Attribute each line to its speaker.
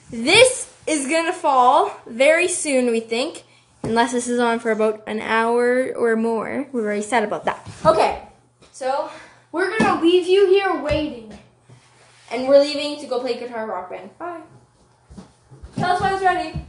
Speaker 1: This is gonna fall very soon, we think. Unless this is on for about an hour or more. We're very sad about that. Okay, so
Speaker 2: we're gonna leave you here waiting.
Speaker 1: And we're leaving to go play Guitar Rock Band. Bye. Tell us when it's ready.